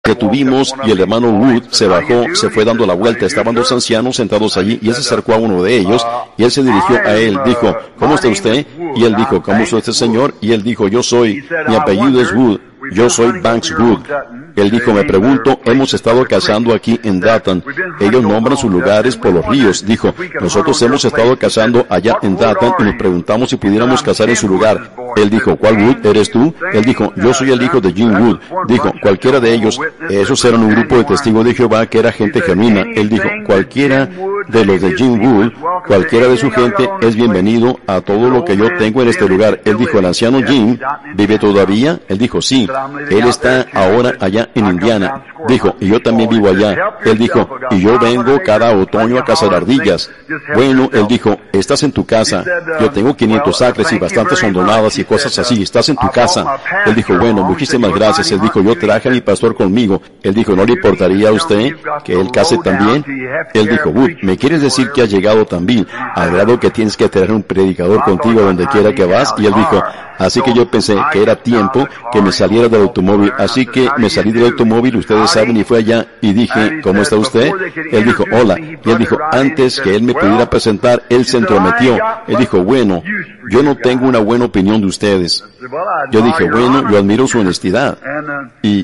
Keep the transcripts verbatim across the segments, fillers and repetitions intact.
detuvimos y el hermano Wood se bajó, se fue dando la vuelta. Estaban dos ancianos sentados allí y él se acercó a uno de ellos y él se dirigió a él. Dijo, ¿cómo está usted? Y él dijo, ¿cómo está usted, señor? Y él dijo, yo soy, mi apellido es Wood. Yo soy Banks Wood. Él dijo, me pregunto, hemos estado cazando aquí en Dayton. Ellos nombran sus lugares por los ríos. Dijo, nosotros hemos estado cazando allá en Dayton y nos preguntamos si pudiéramos cazar en su lugar. Él dijo, ¿cuál Wood eres tú? Él dijo, yo soy el hijo de Jim Wood. Dijo, cualquiera de ellos. Esos eran un grupo de testigos de Jehová que era gente genuina. Él dijo, cualquiera de los de Jim Wood, cualquiera de su gente es bienvenido a todo lo que yo tengo en este lugar. Él dijo, el anciano Jim vive todavía. Él dijo, sí. Él está ahora allá en Indiana. Dijo, y yo también vivo allá. Él dijo, y yo vengo cada otoño a cazar ardillas. Bueno, él dijo, estás en tu casa. Yo tengo quinientos acres y bastantes hondonadas y cosas así. Estás en tu casa. Él dijo, bueno, muchísimas gracias. Él dijo, yo traje a mi pastor conmigo. Él dijo, ¿no le importaría a usted que él case también? Él dijo, Wood, ¿me quieres decir que has llegado también? Al grado que tienes que tener un predicador contigo donde quiera que vas. Y él dijo, así que yo pensé que era tiempo que me saliera del automóvil. Así que me salí del automóvil, ustedes saben, y fue allá y dije, ¿cómo está usted? Él dijo, hola. Y él dijo, antes que él me pudiera presentar, él se entrometió. Él dijo, bueno, yo no tengo una buena opinión de ustedes. Yo dije, bueno, yo admiro su honestidad. Y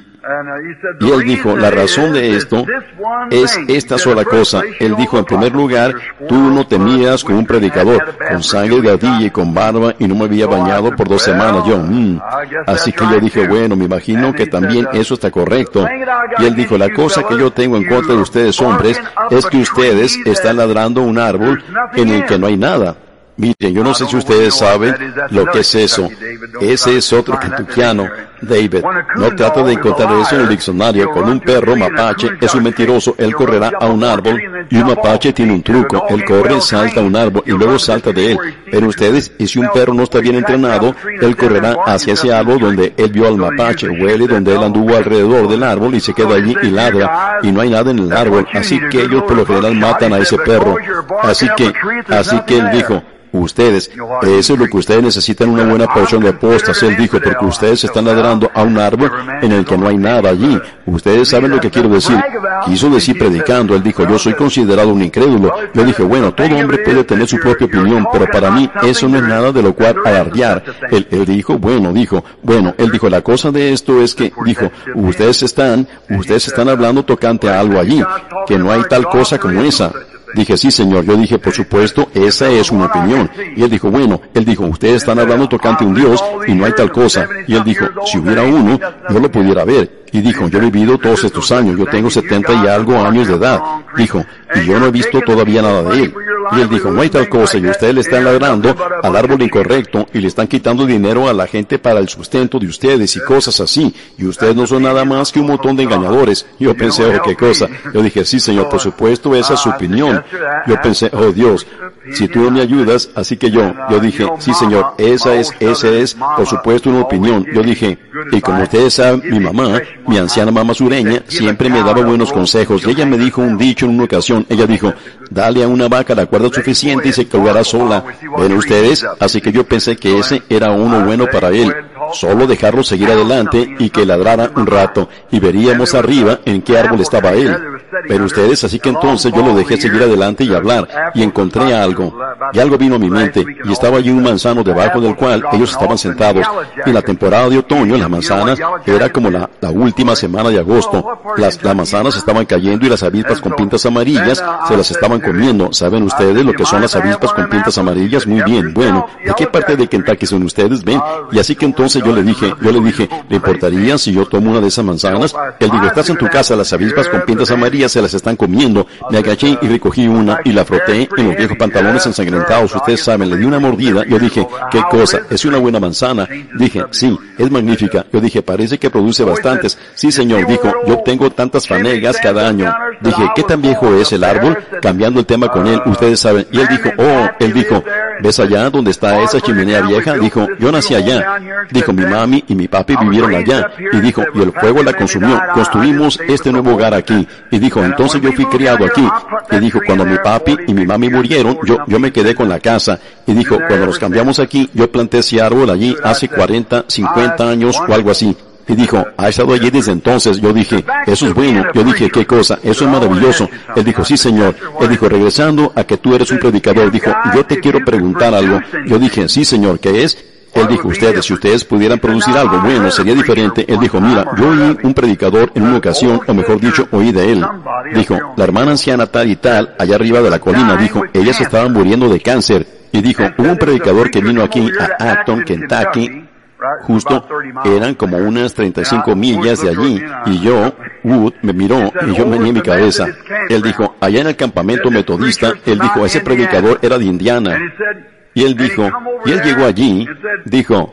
Y él dijo, la razón de esto es esta sola cosa. Él dijo, en primer lugar, tú no te miras como un predicador, con sangre de ardilla y con barba, y no me había bañado por dos semanas. Yo, mmm. Así que yo dije, bueno, me imagino que también eso está correcto. Y él dijo, la cosa que yo tengo en contra de ustedes hombres es que ustedes están ladrando un árbol en el que no hay nada. Miren, yo no sé si ustedes saben lo que es eso. Ese es otro kentuckiano, David. No trata de encontrar eso en el diccionario. Con un perro mapache es un mentiroso. Él correrá a un árbol y un mapache tiene un truco. Él corre, salta a un árbol y luego salta de él. Pero ustedes, y si un perro no está bien entrenado, él correrá hacia ese árbol donde él vio al mapache, huele donde él anduvo alrededor del árbol y se queda allí y ladra y no hay nada en el árbol. Así que ellos por lo general matan a ese perro. Así que, así que él dijo, ustedes, eso es lo que ustedes necesitan, una buena porción de postas. Él dijo, porque ustedes están ladrando a un árbol en el que no hay nada allí. Ustedes saben lo que quiero decir. Quiso decir predicando. Él dijo, yo soy considerado un incrédulo. Yo dije, bueno, todo hombre puede tener su propia opinión, pero para mí eso no es nada de lo cual alardear. Él, él dijo, bueno, dijo, bueno, él dijo, la cosa de esto es que, dijo, ustedes están, ustedes están hablando tocante a algo allí, que no hay tal cosa como esa. Dije, sí, señor. Yo dije, por supuesto, esa es una opinión. Y él dijo, bueno, él dijo, ustedes están hablando tocante a un Dios y no hay tal cosa. Y él dijo, si hubiera uno, yo lo pudiera ver. Y dijo, yo he vivido todos estos años, yo tengo setenta y algo años de edad. Dijo, y yo no he visto todavía nada de él. Y él dijo, no hay tal cosa, y ustedes le están ladrando al árbol incorrecto y le están quitando dinero a la gente para el sustento de ustedes y cosas así. Y ustedes no son nada más que un montón de engañadores. Yo pensé, oh, qué cosa. Yo dije, sí, señor, por supuesto, esa es su opinión. Yo pensé, oh, Dios, si tú no me ayudas, así que yo, yo dije, sí, señor, esa es, esa es, por supuesto, una opinión. Yo dije, y como ustedes saben, mi mamá, mi anciana mamá sureña, siempre me daba buenos consejos. Y ella me dijo un dicho en una ocasión. Ella dijo, dale a una vaca la cuerda suficiente y se colgará sola. ¿Ven ustedes? Así que yo pensé que ese era uno bueno para él. Solo dejarlo seguir adelante y que ladrara un rato y veríamos arriba en qué árbol estaba él. Pero ustedes, así que entonces yo lo dejé seguir adelante y hablar, y encontré algo, y algo vino a mi mente, y estaba allí un manzano debajo del cual ellos estaban sentados. En la temporada de otoño, las manzanas, era como la, la última semana de agosto, las, las manzanas estaban cayendo y las avispas con pintas amarillas se las estaban comiendo. ¿Saben ustedes lo que son las avispas con pintas amarillas? Muy bien, bueno, ¿de qué parte de Kentucky son ustedes? Ven, y así que entonces yo le dije, yo le dije, ¿le importaría si yo tomo una de esas manzanas? Él dijo, estás en tu casa, las avispas con pintas amarillas se las están comiendo. Me agaché y recogí una y la froté en los viejos pantalones ensangrentados. Ustedes saben, le di una mordida. Yo dije, ¿qué cosa? ¿Es una buena manzana? Dije, sí, es magnífica. Yo dije, parece que produce bastantes. Sí, señor, dijo, yo tengo tantas fanegas cada año. Dije, ¿qué tan viejo es el árbol? Cambiando el tema con él, ustedes saben. Y él dijo, oh, él dijo, ¿ves allá donde está esa chimenea vieja? Dijo, yo nací allá. Dijo, mi mami y mi papi vivieron allá. Y dijo, y el fuego la consumió. Construimos este nuevo hogar aquí. Y dijo, entonces yo fui criado aquí. Y dijo, cuando mi papi y mi mami murieron, yo, yo me quedé con la casa. Y dijo, cuando nos cambiamos aquí, yo planté ese árbol allí hace cuarenta, cincuenta años o algo así. Y dijo, ha estado allí desde entonces. Yo dije, eso es bueno. Yo dije, ¿qué cosa? Eso es maravilloso. Él dijo, sí, señor. Él dijo, regresando a que tú eres un predicador, dijo, yo te quiero preguntar algo. Yo dije, sí, señor, ¿qué es? Él dijo, ustedes, si ustedes pudieran producir algo bueno, sería diferente. Él dijo, mira, yo oí un predicador en una ocasión, o mejor dicho, oí de él. Dijo, la hermana anciana tal y tal, allá arriba de la colina, dijo, ellas estaban muriendo de cáncer. Y dijo, hubo un predicador que vino aquí a Acton, Kentucky, justo, eran como unas treinta y cinco millas de allí, y yo, Wood, me miró, y yo meneé mi cabeza. Él dijo, allá en el campamento metodista, él dijo, ese predicador era de Indiana. Y él dijo, y él llegó allí, dijo,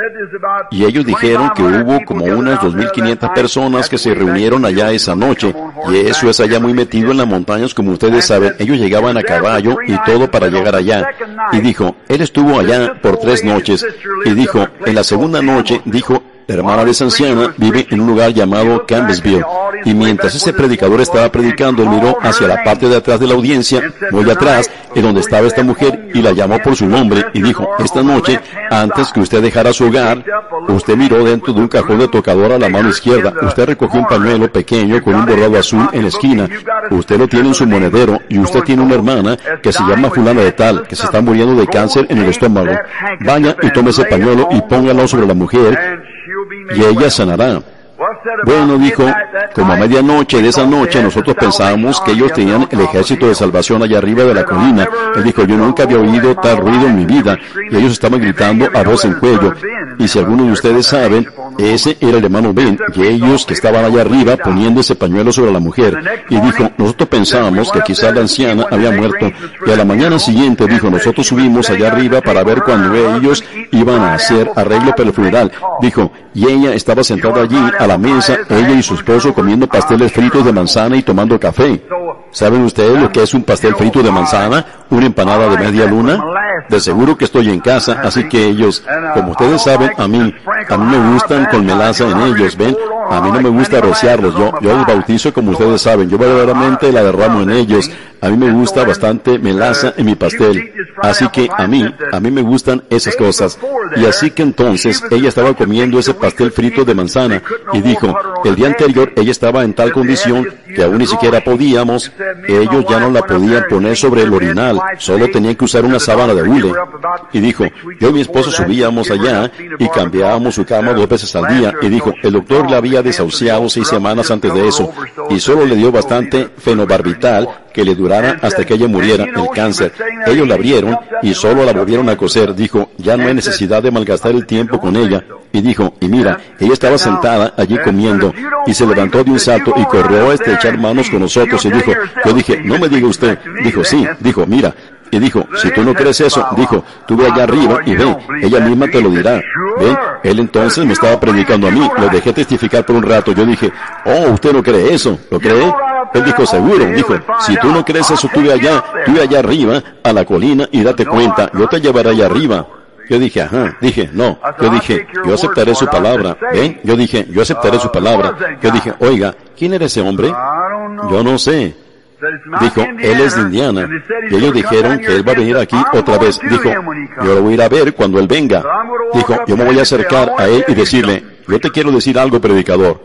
y ellos dijeron que hubo como unas dos mil quinientas personas que se reunieron allá esa noche, y eso es allá muy metido en las montañas, como ustedes saben, ellos llegaban a caballo y todo para llegar allá. Y dijo, él estuvo allá por tres noches, y dijo, en la segunda noche, dijo, la hermana de esa anciana vive en un lugar llamado Campbellsville, y mientras ese predicador estaba predicando, él miró hacia la parte de atrás de la audiencia, muy atrás, en donde estaba esta mujer, y la llamó por su nombre, y dijo, esta noche, antes que usted dejara su hogar, usted miró dentro de un cajón de tocador a la mano izquierda, usted recogió un pañuelo pequeño con un bordado azul en la esquina, usted lo tiene en su monedero, y usted tiene una hermana que se llama fulana de tal, que se está muriendo de cáncer en el estómago. Vaya y tome ese pañuelo y póngalo sobre la mujer, y ella sanará. Bueno, dijo, como a medianoche de esa noche nosotros pensábamos que ellos tenían el ejército de salvación allá arriba de la colina. Él dijo, yo nunca había oído tal ruido en mi vida, y ellos estaban gritando a voz en cuello. Y si algunos de ustedes saben, ese era el hermano Ben, y ellos que estaban allá arriba poniendo ese pañuelo sobre la mujer. Y dijo, nosotros pensábamos que quizás la anciana había muerto. Y a la mañana siguiente dijo, nosotros subimos allá arriba para ver cuando ellos iban a hacer arreglo para el funeral. Dijo, y ella estaba sentada allí a la mesa, ella y su esposo comiendo pasteles fritos de manzana y tomando café. ¿Saben ustedes lo que es un pastel frito de manzana? ¿Una empanada de media luna? De seguro que estoy en casa, así que ellos, como ustedes saben, a mí, a mí me gustan con melaza en ellos, ¿ven? A mí no me gusta rociarlos, yo, yo los bautizo como ustedes saben, yo verdaderamente la derramo en ellos. A mí me gusta bastante melaza en mi pastel. Así que a mí, a mí me gustan esas cosas. Y así que entonces ella estaba comiendo ese pastel frito de manzana y dijo, el día anterior ella estaba en tal condición que aún ni siquiera podíamos, ellos ya no la podían poner sobre el orinal, solo tenían que usar una sábana de hule. Y dijo, yo y mi esposo subíamos allá y cambiábamos su cama dos veces al día. Y dijo, el doctor la había desahuciado seis semanas antes de eso y solo le dio bastante fenobarbital que le durara hasta que ella muriera el cáncer. Ellos la abrieron y solo la volvieron a coser. Dijo, ya no hay necesidad de malgastar el tiempo con ella. Y dijo, y mira, ella estaba sentada allí comiendo y se levantó de un salto y corrió a estrechar manos con nosotros y dijo, yo dije, no me diga usted. Dijo, sí. Dijo, mira. Y dijo, si tú no crees eso, dijo, tú ve allá arriba y ve, ella misma te lo dirá. ¿Ve? Él entonces me estaba predicando a mí, lo dejé testificar por un rato. Yo dije, oh, usted no cree eso, ¿lo cree? Él dijo, seguro. Dijo, si tú no crees eso, tú ve allá, tú ve allá arriba, a la colina y date cuenta, yo te llevaré allá arriba. Yo dije, ajá, dije, no, yo dije, yo aceptaré su palabra, ¿ven? Yo dije, yo aceptaré su palabra. Yo dije, oiga, ¿quién era ese hombre? Yo no sé. Dijo, él es de Indiana. Y ellos dijeron que él va a venir aquí otra vez. Dijo, yo lo voy a ir a ver cuando él venga. Dijo, yo me voy a acercar a él y decirle, yo te quiero decir algo, predicador.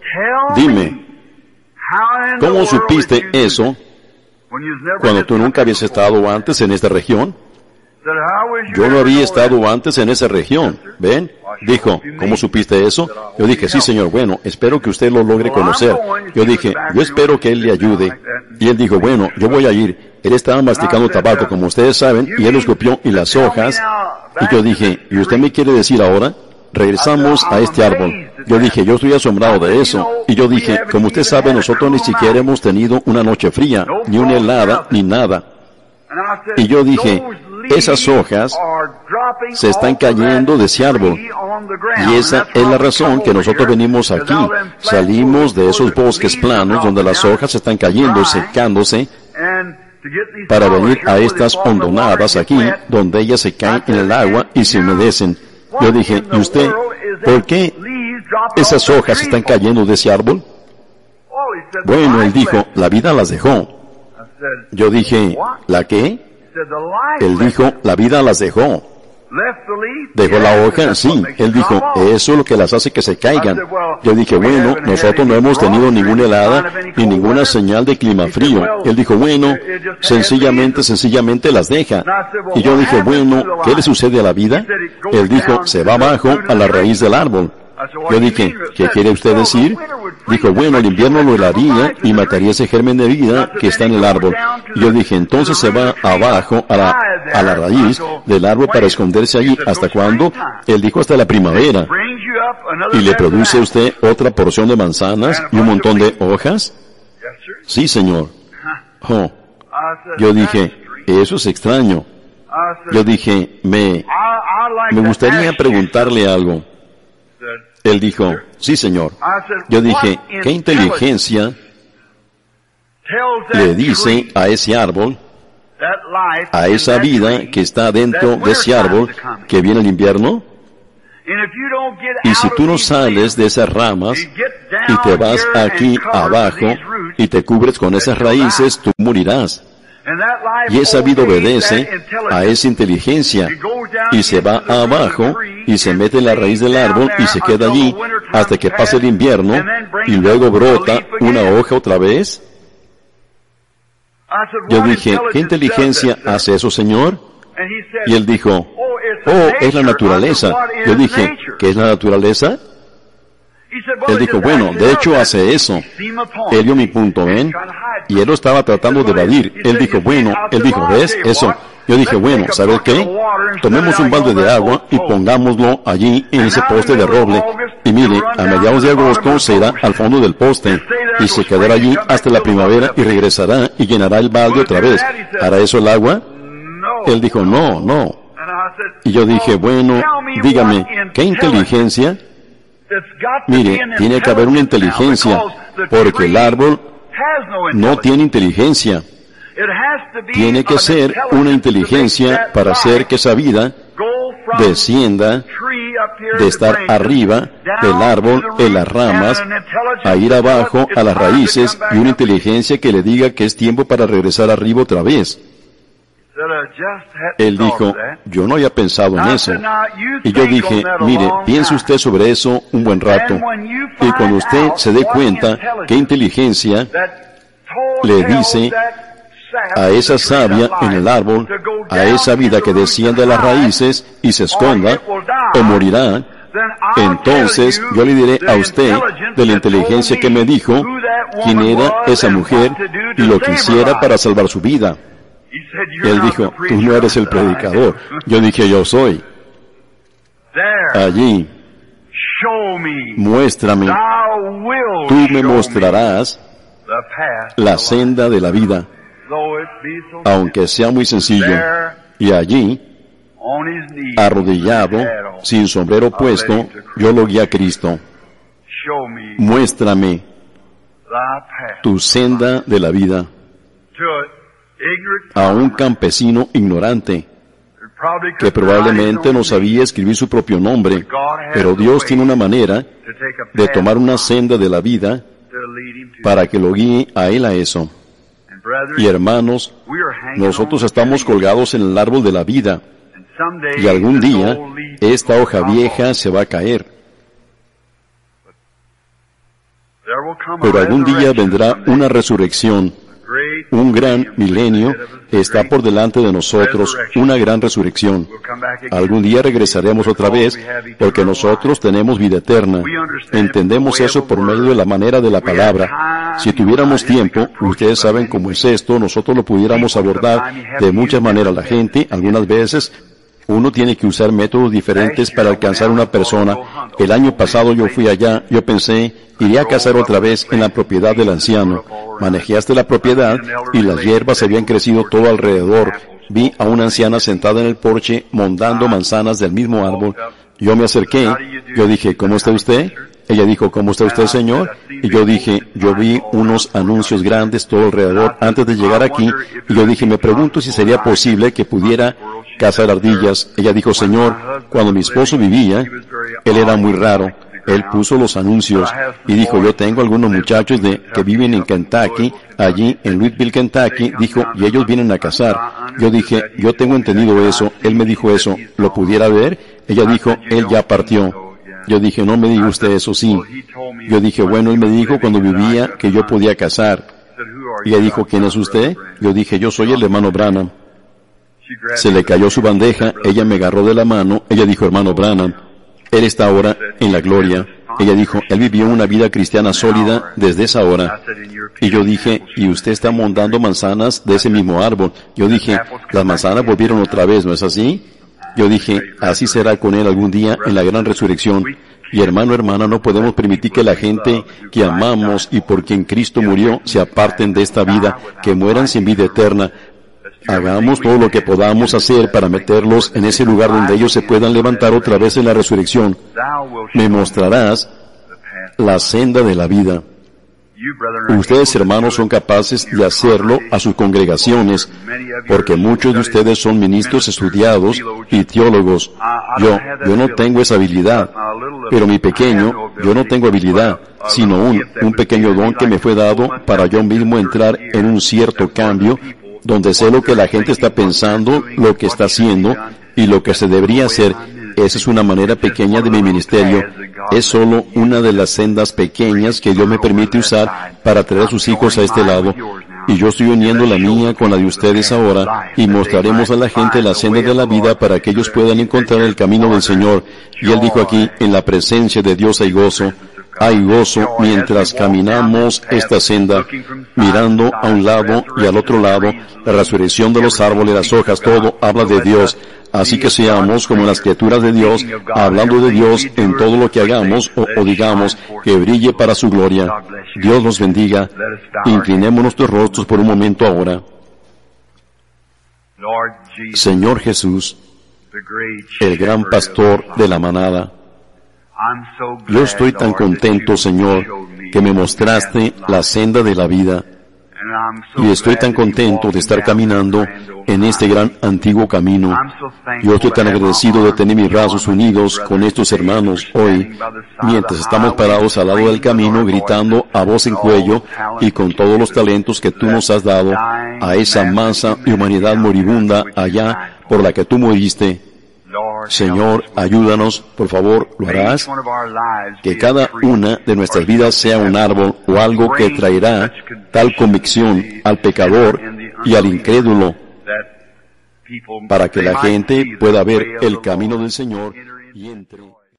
Dime, ¿cómo supiste eso cuando tú nunca habías estado antes en esta región? Yo no había estado antes en esa región. ¿Ven? Dijo, ¿cómo supiste eso? Yo dije, sí, señor, bueno, espero que usted lo logre conocer. Yo dije, yo espero que él le ayude. Y él dijo, bueno, yo voy a ir. Él estaba masticando tabaco, como ustedes saben, y él los copió y las hojas. Y yo dije, ¿y usted me quiere decir ahora? Regresamos a este árbol. Yo dije, yo estoy asombrado de eso. Y yo dije, como usted sabe, nosotros ni siquiera hemos tenido una noche fría, ni una helada, ni nada. Y yo dije, esas hojas se están cayendo de ese árbol. Y esa es la razón que nosotros venimos aquí. Salimos de esos bosques planos donde las hojas están cayendo, secándose, para venir a estas hondonadas aquí, donde ellas se caen en el agua y se humedecen. Yo dije, ¿y usted, por qué esas hojas están cayendo de ese árbol? Bueno, él dijo, la vida las dejó. Yo dije, ¿la qué? Él dijo, la vida las dejó. ¿Dejó la hoja? Sí. Él dijo, eso es lo que las hace que se caigan. Yo dije, bueno, nosotros no hemos tenido ninguna helada ni ninguna señal de clima frío. Él dijo, bueno, sencillamente, sencillamente las deja. Y yo dije, bueno, ¿qué le sucede a la vida? Él dijo, se va abajo a la raíz del árbol. Yo dije, ¿qué quiere usted decir? Dijo, bueno, el invierno lo helaría y mataría ese germen de vida que está en el árbol. Y yo dije, entonces se va abajo a la, a la raíz del árbol para esconderse allí. ¿Hasta cuándo? Él dijo, hasta la primavera. ¿Y le produce a usted otra porción de manzanas y un montón de hojas? Sí, señor. Oh. Yo dije, eso es extraño. Yo dije, me, me gustaría preguntarle algo. Él dijo, sí, señor. Yo dije, ¿qué inteligencia le dice a ese árbol, a esa vida que está dentro de ese árbol, que viene el invierno? Y si tú no sales de esas ramas y te vas aquí abajo y te cubres con esas raíces, tú morirás. Y esa vida obedece a esa inteligencia y se va abajo y se mete en la raíz del árbol y se queda allí hasta que pase el invierno y luego brota una hoja otra vez. Yo dije, ¿qué inteligencia hace eso, Señor? Y él dijo, oh, es la naturaleza. Yo dije, ¿qué es la naturaleza? Él dijo, bueno, de hecho hace eso. Él vio mi punto, ¿ven? Y él lo estaba tratando de evadir. Él dijo, bueno, él dijo, ¿ves? Eso. Yo dije, bueno, ¿sabes qué? Tomemos un balde de agua y pongámoslo allí en ese poste de roble. Y mire, a mediados de agosto se irá al fondo del poste y se quedará allí hasta la primavera y regresará y llenará el balde otra vez. ¿Hará eso el agua? Él dijo, no, no. Y yo dije, bueno, dígame, ¿qué inteligencia? Mire, tiene que haber una inteligencia, porque el árbol no tiene inteligencia. Tiene que ser una inteligencia para hacer que esa vida descienda de estar arriba del árbol, en las ramas, a ir abajo a las raíces, y una inteligencia que le diga que es tiempo para regresar arriba otra vez. Él dijo, yo no había pensado en eso. Y yo dije, mire, piense usted sobre eso un buen rato. Y cuando usted se dé cuenta qué inteligencia le dice a esa savia en el árbol, a esa vida que desciende a las raíces y se esconda, o morirá, entonces yo le diré a usted de la inteligencia que me dijo quién era esa mujer y lo que hiciera para salvar su vida. Él dijo, tú no eres el predicador. Yo dije, yo soy. Allí, muéstrame, tú me mostrarás la senda de la vida, aunque sea muy sencillo. Y allí, arrodillado, sin sombrero puesto, yo lo guié a Cristo. Muéstrame tu senda de la vida. A un campesino ignorante, que probablemente no sabía escribir su propio nombre, pero Dios tiene una manera de tomar una senda de la vida para que lo guíe a él a eso. Y hermanos, nosotros estamos colgados en el árbol de la vida, y algún día esta hoja vieja se va a caer. Pero algún día vendrá una resurrección. Un gran milenio está por delante de nosotros, una gran resurrección. Algún día regresaremos otra vez, porque nosotros tenemos vida eterna. Entendemos eso por medio de la manera de la palabra. Si tuviéramos tiempo, ustedes saben cómo es esto, nosotros lo pudiéramos abordar de muchas maneras. La gente, algunas veces, uno tiene que usar métodos diferentes para alcanzar una persona. El año pasado yo fui allá, yo pensé, iré a cazar otra vez en la propiedad del anciano. Manejé hasta la propiedad y las hierbas habían crecido todo alrededor. Vi a una anciana sentada en el porche montando manzanas del mismo árbol. Yo me acerqué, yo dije, ¿cómo está usted? Ella dijo, ¿cómo está usted, señor? Y yo dije, yo vi unos anuncios grandes todo alrededor antes de llegar aquí, y yo dije, me pregunto si sería posible que pudiera cazar ardillas. Ella dijo, señor, cuando mi esposo vivía, él era muy raro. Él puso los anuncios y dijo, yo tengo algunos muchachos de que viven en Kentucky, allí en Louisville, Kentucky, dijo, y ellos vienen a casar. Yo dije, yo tengo entendido eso. Él me dijo eso, ¿lo pudiera ver? Ella dijo, él ya partió. Yo dije, no me diga usted eso, sí. Yo dije, bueno, él me dijo cuando vivía que yo podía casar. Y ella dijo, ¿quién es usted? Yo dije, yo soy el hermano Branham. Se le cayó su bandeja, ella me agarró de la mano, ella dijo, hermano Branham, él está ahora en la gloria. Ella dijo, él vivió una vida cristiana sólida desde esa hora. Y yo dije, y usted está montando manzanas de ese mismo árbol. Yo dije, las manzanas volvieron otra vez, ¿no es así? Yo dije, así será con él algún día en la gran resurrección. Y hermano, hermana, no podemos permitir que la gente que amamos y por quien Cristo murió se aparten de esta vida, que mueran sin vida eterna. Hagamos todo lo que podamos hacer para meterlos en ese lugar donde ellos se puedan levantar otra vez en la resurrección. Me mostrarás la senda de la vida. Ustedes, hermanos, son capaces de hacerlo a sus congregaciones, porque muchos de ustedes son ministros estudiados y teólogos. Yo, yo no tengo esa habilidad, pero mi pequeño, yo no tengo habilidad, sino un, un pequeño don que me fue dado para yo mismo entrar en un cierto cambio, donde sé lo que la gente está pensando, lo que está haciendo y lo que se debería hacer. Esa es una manera pequeña de mi ministerio. Es solo una de las sendas pequeñas que Dios me permite usar para traer a sus hijos a este lado. Y yo estoy uniendo la mía con la de ustedes ahora, y mostraremos a la gente la senda de la vida para que ellos puedan encontrar el camino del Señor. Y Él dijo aquí, en la presencia de Dios hay gozo. Hay gozo mientras caminamos esta senda, mirando a un lado y al otro lado, la resurrección de los árboles, las hojas, todo habla de Dios. Así que seamos como las criaturas de Dios, hablando de Dios en todo lo que hagamos o, o digamos, que brille para su gloria. Dios los bendiga. Inclinemos nuestros rostros por un momento ahora. Señor Jesús, el gran pastor de la manada, yo estoy tan contento, Señor, que me mostraste la senda de la vida. Y estoy tan contento de estar caminando en este gran antiguo camino. Yo estoy tan agradecido de tener mis brazos unidos con estos hermanos hoy, mientras estamos parados al lado del camino, gritando a voz en cuello y con todos los talentos que tú nos has dado a esa masa y humanidad moribunda allá por la que tú moriste. Señor, ayúdanos, por favor, ¿lo harás? Que cada una de nuestras vidas sea un árbol o algo que traerá tal convicción al pecador y al incrédulo, para que la gente pueda ver el camino del Señor y entre.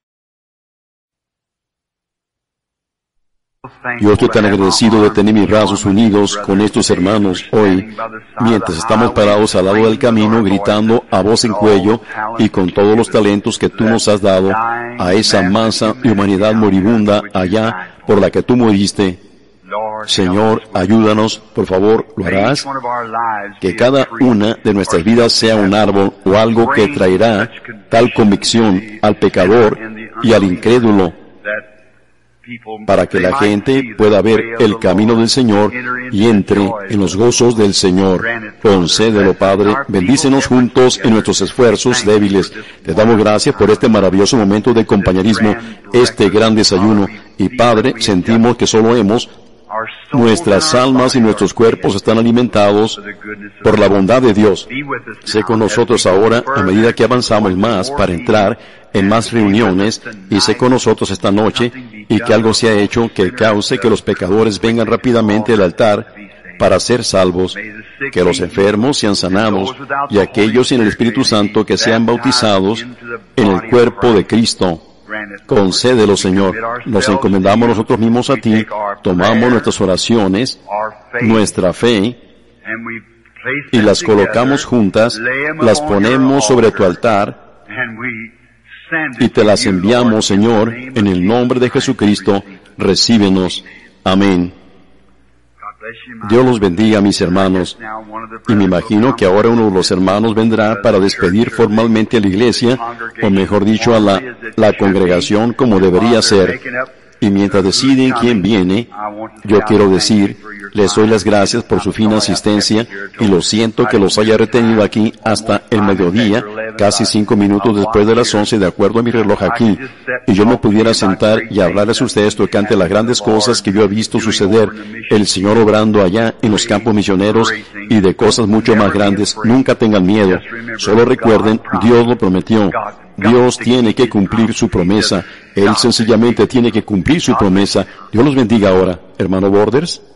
Yo estoy tan agradecido de tener mis brazos unidos con estos hermanos hoy, mientras estamos parados al lado del camino, gritando a voz en cuello y con todos los talentos que tú nos has dado a esa masa y humanidad moribunda allá por la que tú moriste. Señor, ayúdanos, por favor, ¿lo harás? Que cada una de nuestras vidas sea un árbol o algo que traerá tal convicción al pecador y al incrédulo, para que la gente pueda ver el camino del Señor y entre en los gozos del Señor. Concédelo, Padre, bendícenos juntos en nuestros esfuerzos débiles. Te damos gracias por este maravilloso momento de compañerismo, este gran desayuno. Y Padre, sentimos que solo hemos, nuestras almas y nuestros cuerpos están alimentados por la bondad de Dios. Sé con nosotros ahora a medida que avanzamos más para entrar en más reuniones, y sé con nosotros esta noche, y que algo se ha hecho que cause que los pecadores vengan rápidamente al altar para ser salvos, que los enfermos sean sanados, y aquellos en el Espíritu Santo que sean bautizados en el cuerpo de Cristo. Concédelo, Señor. Nos encomendamos nosotros mismos a ti, tomamos nuestras oraciones, nuestra fe, y las colocamos juntas, las ponemos sobre tu altar, y te las enviamos, Señor, en el nombre de Jesucristo. Recíbenos. Amén. Dios los bendiga, mis hermanos. Y me imagino que ahora uno de los hermanos vendrá para despedir formalmente a la iglesia, o mejor dicho, a la, la congregación como debería ser. Y mientras deciden quién viene, yo quiero decir, les doy las gracias por su fina asistencia, y lo siento que los haya retenido aquí hasta el mediodía, casi cinco minutos después de las once, de acuerdo a mi reloj aquí, y yo me pudiera sentar y hablarles a ustedes tocante las grandes cosas que yo he visto suceder, el Señor obrando allá en los campos misioneros y de cosas mucho más grandes, nunca tengan miedo. Solo recuerden, Dios lo prometió. Dios tiene que cumplir su promesa. Él sencillamente tiene que cumplir su promesa. Dios los bendiga ahora, hermano Borders.